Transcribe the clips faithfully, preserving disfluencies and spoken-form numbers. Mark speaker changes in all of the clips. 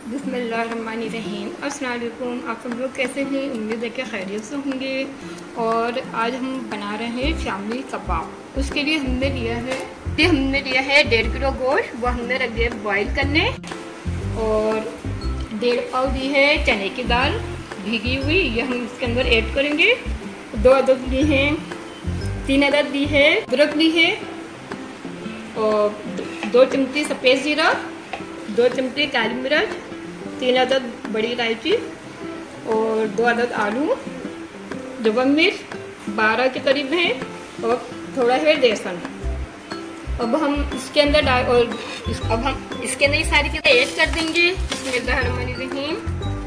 Speaker 1: बिस्मिल्लाहिर्रहमानिर्रहीम। अस्सलाम वालेकुम। आप सब लोग कैसे हैं? उम्मीद है कि खैरियत से होंगे। और आज हम बना रहे हैं शामी कबाब। उसके लिए हमने लिया है ये हमने लिया है डेढ़ किलो गोश्त, वो हमने रख दिया बॉईल करने। और डेढ़ पाव ली है चने की दाल भीगी हुई, ये हम इसके अंदर ऐड करेंगे। दो अदद ली हैं, तीन अदद ली है अदरक ली है, और दो चमची सफ़ेद जीरा, दो चमची काली मिर्च, तीन अदद बड़ी इलायची और दो अदद आलू, दुबन मिर्च बारह के करीब है, और थोड़ा है बेसन। अब हम इसके अंदर डाल और इस, अब हम इसके अंदर ये सारी चीज़ें ऐड कर देंगे। बिस्मिल्लाहिर्रहमानिर्रहीम।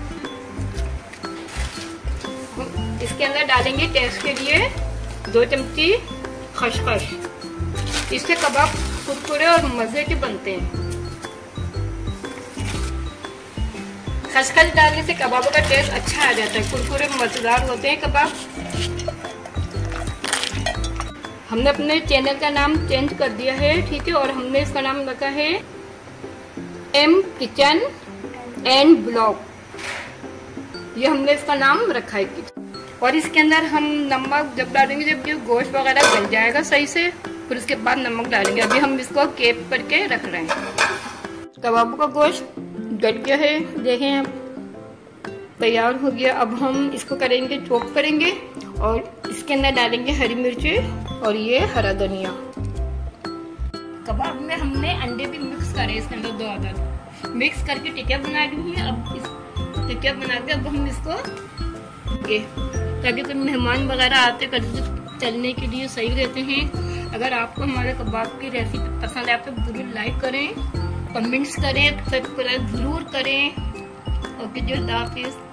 Speaker 1: हम इसके अंदर डालेंगे टेस्ट के लिए दो चमची खसखस। इससे कबाब कुरकुरे और मज़े के बनते हैं। खसखस डालने से कबाबों का टेस्ट अच्छा आ जाता है, कुरकुरे मज़ेदार होते हैं कबाब। हमने अपने चैनल का नाम चेंज कर दिया है, ठीक है, और हमने इसका नाम रखा है एम किचन एंड ब्लॉग। ये हमने इसका नाम रखा है। और इसके अंदर हम नमक जब डालेंगे, जब ये गोश्त वगैरह गल जाएगा सही से, फिर उसके बाद नमक डालेंगे। अभी हम इसको केप करके रख रहे हैं। कबाबों का गोश्त गल गया है, देखें आप, तैयार हो गया। अब हम इसको करेंगे चॉप करेंगे और इसके अंदर डालेंगे हरी मिर्ची और ये हरा धनिया। कबाब में हमने अंडे भी मिक्स करे, इसके अंदर दो अदद मिक्स करके टिक्किया बना ली है। अब इस टिक्किया बना के अब हम इसको ताकि तो मेहमान वगैरह आते कर चलने के लिए सही रहते हैं। अगर आपको हमारे कबाब की रेसिपी पसंद है तो जरूर लाइक करें, कमेंट्स करें, सब्सक्राइब जरूर करें। ओके, जो हाफिज़।